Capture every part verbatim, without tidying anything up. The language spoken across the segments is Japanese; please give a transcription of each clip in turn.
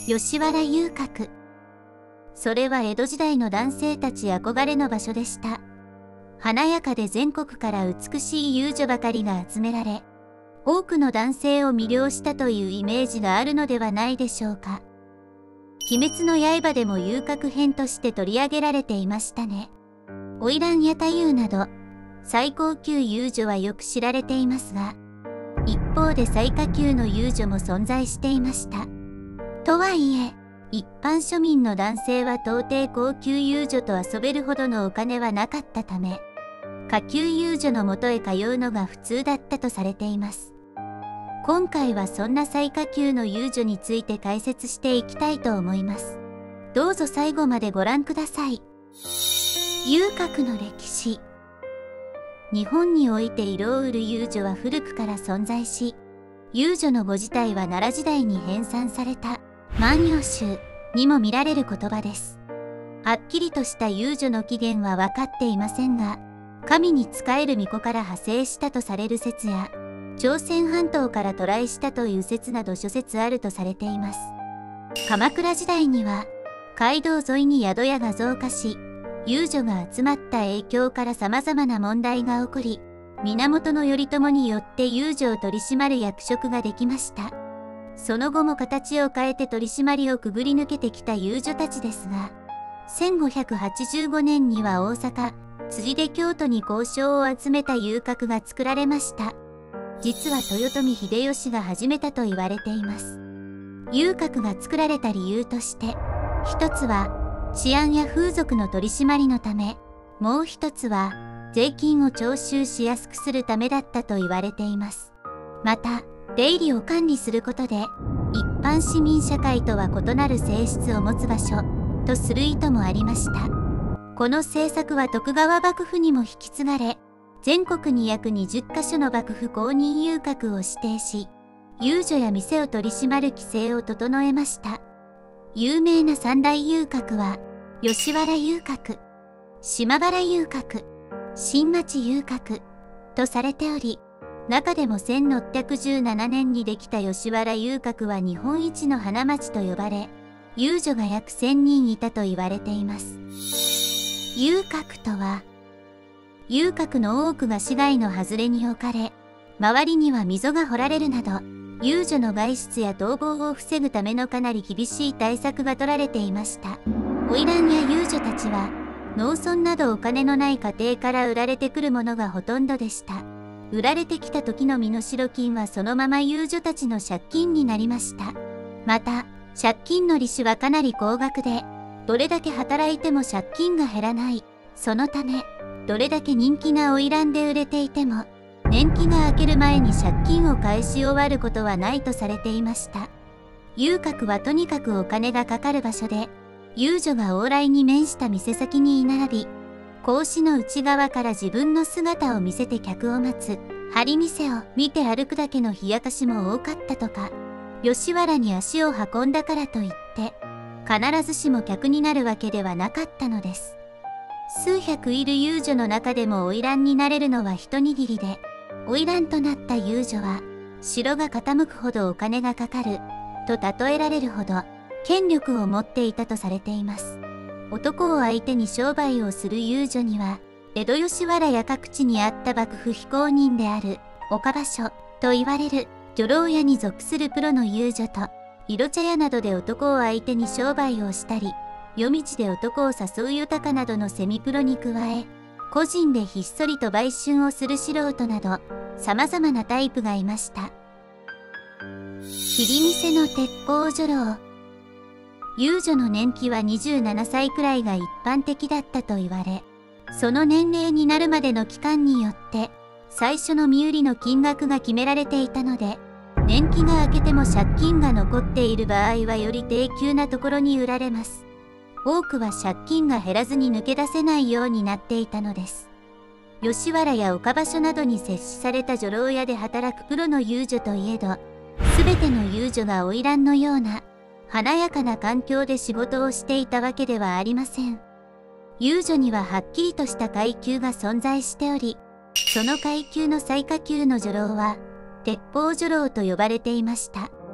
吉原遊郭。それは江戸時代の男性たち憧れの場所でした。華やかで全国から美しい遊女ばかりが集められ、多くの男性を魅了したというイメージがあるのではないでしょうか。鬼滅の刃でも遊郭編として取り上げられていましたね。花魁や太夫など最高級遊女はよく知られていますが、一方で最下級の遊女も存在していました。とはいえ、一般庶民の男性は到底高級遊女と遊べるほどのお金はなかったため、下級遊女のもとへ通うのが普通だったとされています。今回はそんな最下級の遊女について解説していきたいと思います。どうぞ最後までご覧ください。遊郭の歴史。日本において色を売る遊女は古くから存在し、遊女の語自体は奈良時代に編纂された万葉集にも見られる言葉です。はっきりとした遊女の起源は分かっていませんが、神に仕える巫女から派生したとされる説や、朝鮮半島から渡来したという説など諸説あるとされています。鎌倉時代には街道沿いに宿屋が増加し、遊女が集まった影響から様々な問題が起こり、源頼朝によって遊女を取り締まる役職ができました。その後も形を変えて取り締まりをくぐり抜けてきた遊女たちですが、せんごひゃくはちじゅうごねんには大阪、辻で京都に交渉を集めた遊郭が作られました。実は豊臣秀吉が始めたと言われています。遊郭が作られた理由として、一つは治安や風俗の取り締まりのため、もう一つは税金を徴収しやすくするためだったと言われています。また、出入りを管理することで、一般市民社会とは異なる性質を持つ場所とする意図もありました。この政策は徳川幕府にも引き継がれ、全国に約にじゅっかしょの幕府公認遊郭を指定し、遊女や店を取り締まる規制を整えました。有名な三大遊郭は、吉原遊郭、島原遊郭、新町遊郭とされており、中でもせんろっぴゃくじゅうななねんにできた吉原遊郭は日本一の花街と呼ばれ、遊女が約せんにんいたと言われています。遊郭とは、遊郭の多くが市街の外れに置かれ、周りには溝が掘られるなど、遊女の外出や逃亡を防ぐためのかなり厳しい対策が取られていました。花魁や遊女たちは、農村などお金のない家庭から売られてくるものがほとんどでした。売られてきた時の身代金はそのまま遊女たちの借金になりました。また、借金の利子はかなり高額で、どれだけ働いても借金が減らない。そのため、どれだけ人気な花魁で売れていても、年季が明ける前に借金を返し終わることはないとされていました。遊郭はとにかくお金がかかる場所で、遊女が往来に面した店先に居並び、格子の内側から自分の姿を見せて客を待つ、張り店を見て歩くだけの冷やかしも多かったとか、吉原に足を運んだからといって、必ずしも客になるわけではなかったのです。数百いる遊女の中でも花魁になれるのは一握りで、花魁となった遊女は、城が傾くほどお金がかかる、と例えられるほど、権力を持っていたとされています。男を相手に商売をする遊女には、江戸吉原や各地にあった幕府非公認である、岡場所と言われる、女郎屋に属するプロの遊女と、色茶屋などで男を相手に商売をしたり、夜道で男を誘う豊かなどのセミプロに加え、個人でひっそりと売春をする素人など、様々なタイプがいました。切店の鉄砲女郎。遊女の年季はにじゅうななさいくらいが一般的だったと言われ、その年齢になるまでの期間によって、最初の身売りの金額が決められていたので、年季が明けても借金が残っている場合はより低級なところに売られます。多くは借金が減らずに抜け出せないようになっていたのです。吉原や岡場所などに設置された女郎屋で働くプロの遊女といえど、すべての遊女が花魁のような、華やかな環境で仕事をしていたわけではありません。遊女にははっきりとした階級が存在しており、その階級の最下級の女郎は、鉄砲女郎と呼ばれていました。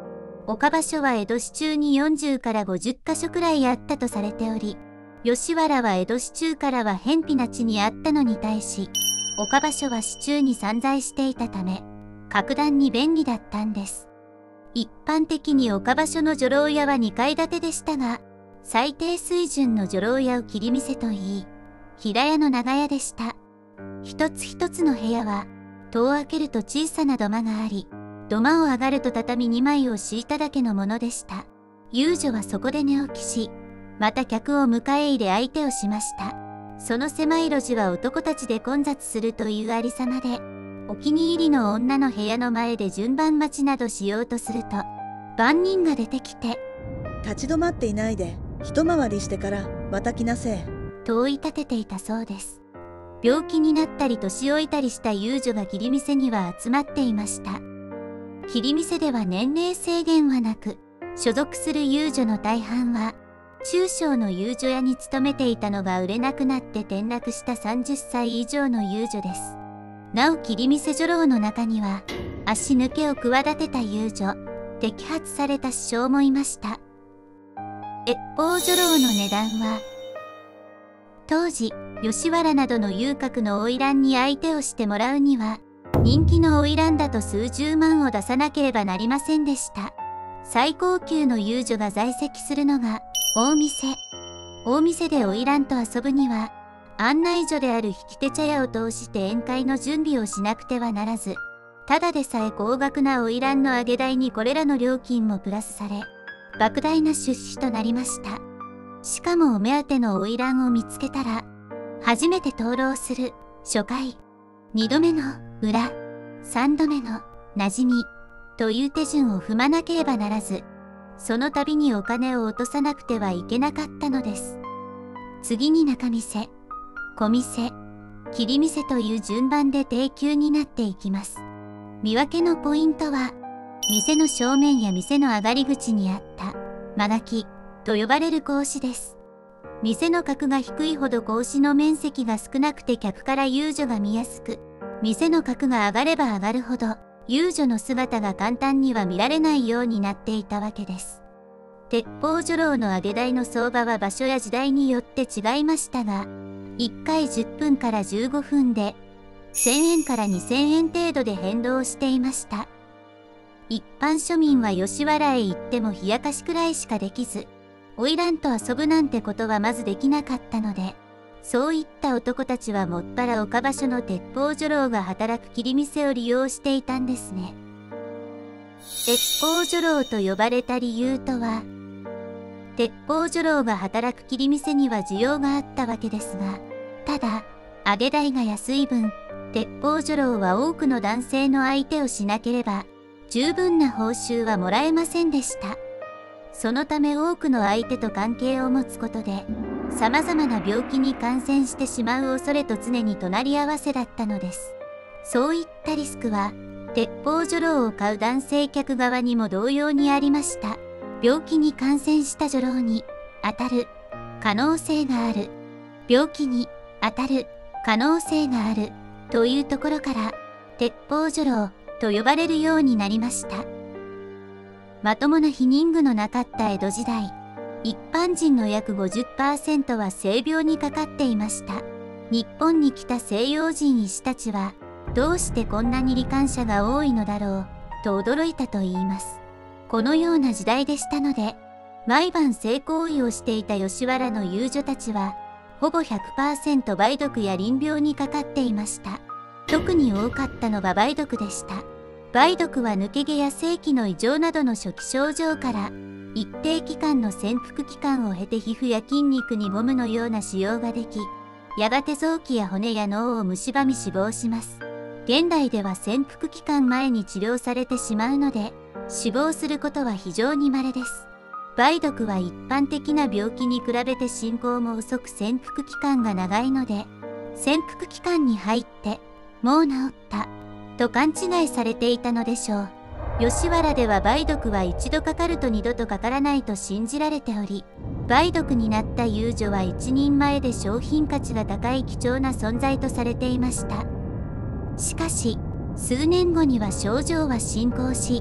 岡場所は江戸市中によんじゅうからごじゅっかしょくらいあったとされており、吉原は江戸市中からは偏僻な地にあったのに対し、岡場所は市中に散在していたため、格段に便利だったんです。一般的に岡場所の女郎屋はにかい建てでしたが、最低水準の女郎屋を切り見せといい、平屋の長屋でした。一つ一つの部屋は、戸を開けると小さな土間があり、土間を上がると畳にまいを敷いただけのものでした。遊女はそこで寝起きし、また客を迎え入れ相手をしました。その狭い路地は男たちで混雑するというありさまで、お気に入りの女の部屋の前で順番待ちなどしようとすると、番人が出てきて、 立ち止まっていないで、一回りしてからまた来なせえ。 と追い立てていたそうです。病気になったり年老いたりした遊女が切り店には集まっていました。切り店では年齢制限はなく、所属する遊女の大半は、中小の遊女屋に勤めていたのが売れなくなって転落したさんじゅっさい以上の遊女です。なお切り店女郎の中には、足抜けを企てた遊女、摘発された師匠もいました。越法女郎の値段は、当時、吉原などの遊郭の花魁に相手をしてもらうには、人気の花魁だと数十万を出さなければなりませんでした。最高級の遊女が在籍するのが、大店。大店で花魁と遊ぶには、案内所である引き手茶屋を通して宴会の準備をしなくてはならず、ただでさえ高額な花魁の上げ代にこれらの料金もプラスされ、莫大な出資となりました。しかもお目当ての花魁を見つけたら、初めて灯籠する初回、二度目の裏、三度目の馴染みという手順を踏まなければならず、その度にお金を落とさなくてはいけなかったのです。次に中店、小店、切り店という順番で定休になっていきます。見分けのポイントは、店の正面や店の上がり口にあった間垣と呼ばれる格子です。店の格が低いほど格子の面積が少なくて客から遊女が見やすく、店の格が上がれば上がるほど遊女の姿が簡単には見られないようになっていたわけです。鉄砲女郎の上げ台の相場は場所や時代によって違いましたが、いっかいじゅっぷんからじゅうごふんでせんえんからにせんえん程度で変動していました。一般庶民は吉原へ行っても冷やかしくらいしかできず、花魁と遊ぶなんてことはまずできなかったので、そういった男たちはもっぱら岡場所の鉄砲女郎が働く切り店を利用していたんですね。鉄砲女郎と呼ばれた理由とは、鉄砲女郎が働く切り店には需要があったわけですが、ただ、上げ代が安い分、鉄砲女郎は多くの男性の相手をしなければ、十分な報酬はもらえませんでした。そのため多くの相手と関係を持つことで、様々な病気に感染してしまう恐れと常に隣り合わせだったのです。そういったリスクは、鉄砲女郎を買う男性客側にも同様にありました。病気に感染した女郎に当たる可能性がある。病気に当たる可能性があるというところから、鉄砲女郎と呼ばれるようになりました。まともな避妊具のなかった江戸時代、一般人の約 ごじゅっパーセント は性病にかかっていました。日本に来た西洋人医師たちは、どうしてこんなに罹患者が多いのだろうと驚いたといいます。このような時代でしたので、毎晩性行為をしていた吉原の遊女たちは、ほぼ ひゃくパーセント 梅毒や淋病にかかっていました。特に多かったのは梅毒でした。梅毒は抜け毛や性器の異常などの初期症状から、一定期間の潜伏期間を経て皮膚や筋肉にゴムのような腫瘍ができ、やがて臓器や骨や脳を蝕み死亡します。現代では潜伏期間前に治療されてしまうので、死亡することは非常に稀です。梅毒は一般的な病気に比べて進行も遅く潜伏期間が長いので、潜伏期間に入って、もう治ったと勘違いされていたのでしょう。吉原では梅毒は一度かかると二度とかからないと信じられており、梅毒になった遊女は一人前で商品価値が高い貴重な存在とされていました。しかし、数年後には症状は進行し、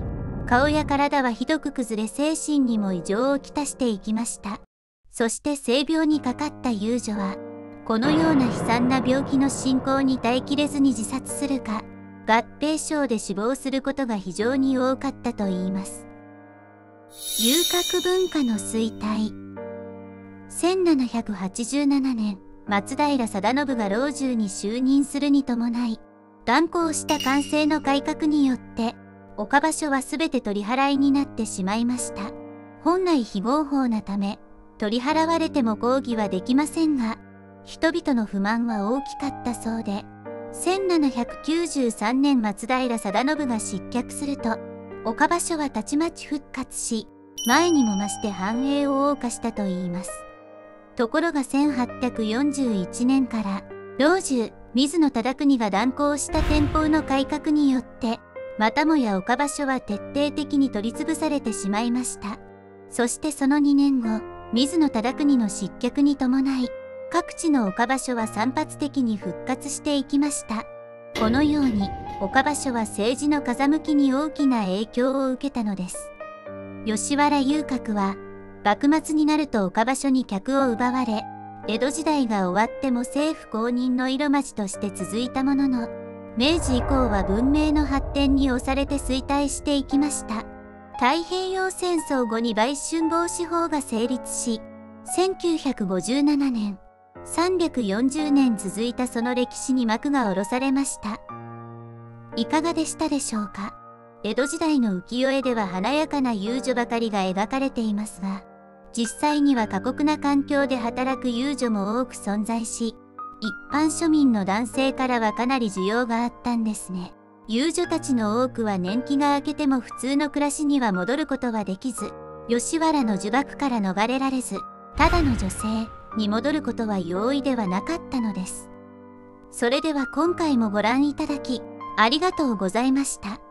顔や体はひどく崩れ精神にも異常をきたしていきました。そして性病にかかった遊女は、このような悲惨な病気の進行に耐えきれずに自殺するか、合併症で死亡することが非常に多かったといいます。遊郭文化の衰退。せんななひゃくはちじゅうななねん、松平定信が老中に就任するに伴い、断行した官制の改革によって、岡場所はすべて取り払いになってしまいました。本来非合法なため、取り払われても抗議はできませんが、人々の不満は大きかったそうで、せんななひゃくきゅうじゅうさんねん松平定信が失脚すると、岡場所はたちまち復活し、前にも増して繁栄を謳歌したといいます。ところがせんはっぴゃくよんじゅういちねんから、老中、水野忠邦が断行した天保の改革によって、またもや岡場所は徹底的に取り潰されてしまいました。そしてそのにねんご、水野忠邦の失脚に伴い、各地の岡場所は散発的に復活していきました。このように、岡場所は政治の風向きに大きな影響を受けたのです。吉原遊郭は、幕末になると岡場所に客を奪われ、江戸時代が終わっても政府公認の色町として続いたものの、明治以降は文明の発展に押されて衰退していきました。太平洋戦争後に売春防止法が成立し、せんきゅうひゃくごじゅうななねん、さんびゃくよんじゅうねん続いたその歴史に幕が下ろされました。いかがでしたでしょうか。江戸時代の浮世絵では華やかな遊女ばかりが描かれていますが、実際には過酷な環境で働く遊女も多く存在し、一般庶民の男性からはかなり需要があったんですね。遊女たちの多くは年季が明けても普通の暮らしには戻ることはできず、吉原の呪縛から逃れられず、ただの女性に戻ることは容易ではなかったのです。それでは今回もご覧いただき、ありがとうございました。